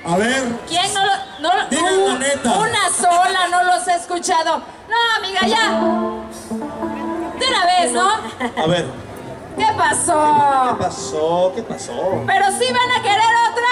A ver. ¿Quién no lo...? Digan la neta. Una sola, no los he escuchado. No, amiga, ya. De una vez, ¿no? A ver. ¿Qué pasó? ¿Qué pasó? ¿Qué pasó? ¿Pero sí van a querer otra?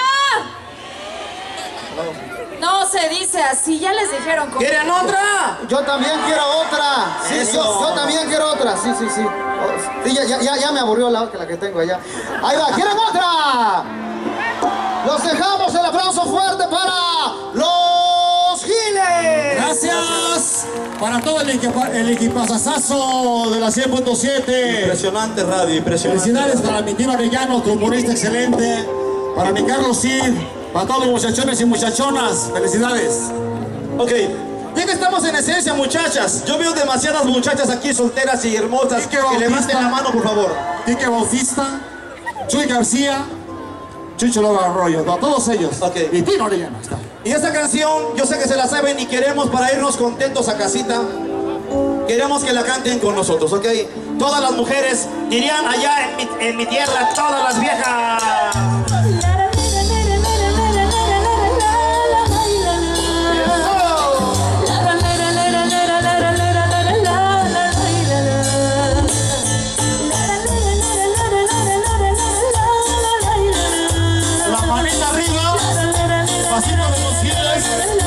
No se dice así, ya les dijeron cómo. ¿Quieren otra? Yo también quiero otra. Sí, yo también quiero otra. Sí. Sí, ya me aburrió la que tengo allá. Ahí va, ¿quieren otra? Los dejamos, el aplauso fuerte para los Giles. Gracias para todo el equipazazazo de la 100.7. Impresionante radio, impresionante. Felicidades para mi tío Arellano, tu humorista excelente. Para mi Carlos Cid, para todos los muchachones y muchachonas. Felicidades. Ok, ya que estamos en esencia, muchachas, yo veo demasiadas muchachas aquí solteras y hermosas. Quique Que Bautista. levanten la mano, por favor. Quique Bautista, Chuy García, Chucho López Arroyo, a todos ellos. Ok. Y Tino Arellano está. Y esta canción, yo sé que se la saben y queremos para irnos contentos a casita. Queremos que la canten con nosotros, ¿ok? Todas las mujeres dirían allá en mi tierra, todas las viejas. La manita arriba, pasito de los Giles.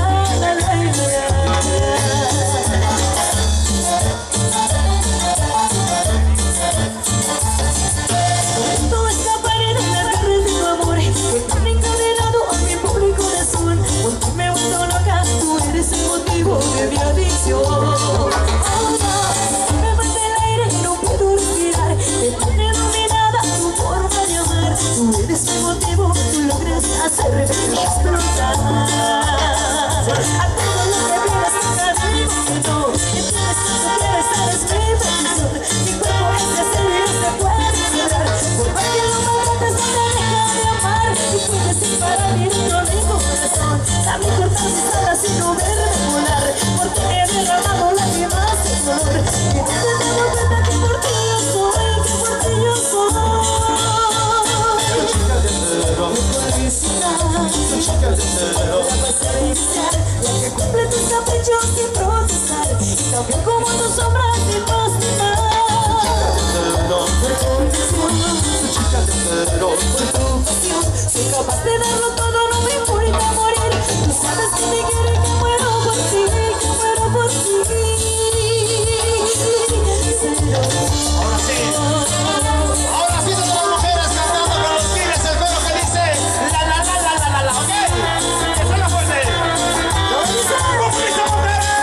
Todo escapar en la guerra de tu amor que tan encadenado a mi pobre corazón. Porque me he vuelto loca, tú eres el motivo de mi adicción. Me falta el aire y no puedo respirar. Me tiene dominada tu forma de amar. Tú eres el motivo, tú logras hacerme explotar. A todo lo que vienes nunca digo que no. Entiendes que tú quieres, sabes mi petición. Mi cuerpo es de acero y no se puede quebrar. Por más que lo maltrates no te deja de amar. Tú puedes disparar directo a mi corazón. Dame cortar mis alas y no verme volar. Porque he derramado lágrimas de dolor. Y no te dando cuenta que por ti yo soy, que por ti yo soy. La que cumple tus caprichos sin protestar. También como tu sombra sin lastimar. Por tu pasión, soy capaz de darlo todo, no me importa morir. Tú sabes que me quieres, que muero por ti, que muero por ti. Ahora sí, todas las mujeres cantando con los Giles, el coro que dice la, ¿ok? Que suena fuerte. ¡Populista,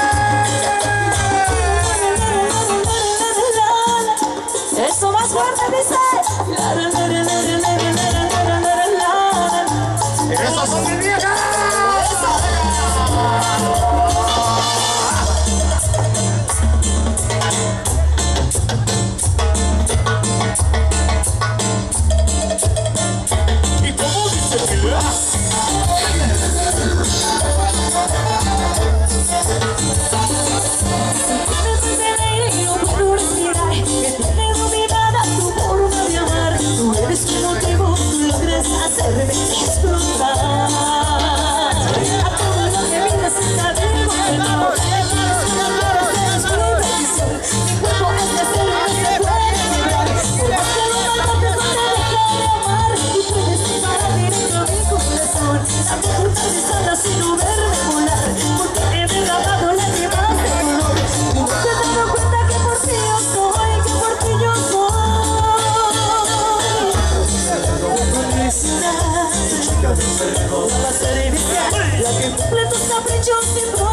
mujeres! Eso más fuerte dice. ¡Esas son mis viejas! ¿Y cómo dice Y no puedo respirar. Me tiene dominada tu forma de amar. Tú eres mi motivo, tú logras hacerme explotar. A todo lo que vienes está vivo de nuevo. Eres mi petición. Mi cuerpo es de acero y no se puede quebrar. Por más que lo maltrates no te deja de amar. Tú puedes disparar directo a mi corazón. Dame cortar mis alas y no verme volar. Porque he derramado lágrimas de dolor. Y no te dando cuenta que por ti yo soy, que por ti yo soy. La que cumple tus caprichos sin